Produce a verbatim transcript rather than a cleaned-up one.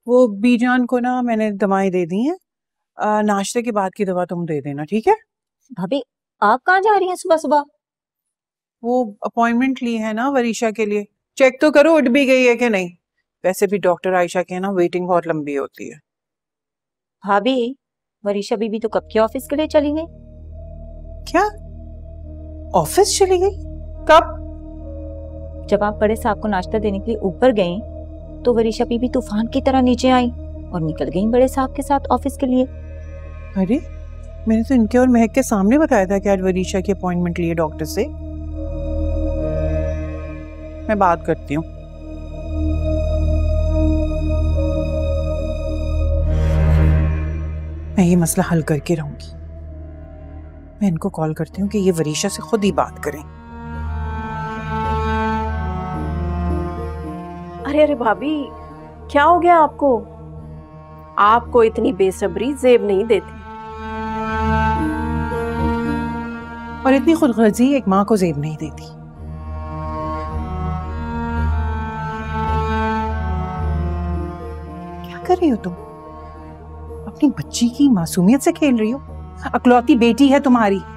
वो बीजान को ना मैंने दवाएं दे दी हैं, नाश्ते के बाद की दवा तुम दे देना, ठीक है? भाभी आप कहाँ जा रही हैं सुबह सुबह? वो अपॉइंटमेंट ली है ना वरीशा के लिए, चेक तो करो उठ भी गई है कि नहीं। वैसे भी डॉक्टर आयशा के ना वेटिंग बहुत लंबी होती है। भाभी वरीशा बीबी तो कब के ऑफिस के लिए चली गई? क्या ऑफिस चली गई? कब? जब आप बड़े साहब को नाश्ता देने के लिए ऊपर गई तो वरीशा बीबी तूफान की तरह नीचे आई और निकल गई बड़े साहब के साथ ऑफिस के लिए। अरे मैंने तो इनके और महक के सामने बताया था कि आज वरीशा की अपॉइंटमेंट ली है डॉक्टर से। मैं बात करती हूँ। मैं ये मसला हल करके रहूंगी। मैं इनको कॉल करती हूँ कि ये वरीशा से खुद ही बात करें। अरे अरे भाभी क्या हो गया आपको? आपको इतनी बेसब्री जेब नहीं देती। और इतनी खुदगर्जी एक माँ को जेब नहीं देती। क्या कर रही हो तुम? अपनी बच्ची की मासूमियत से खेल रही हो? अकलौती बेटी है तुम्हारी,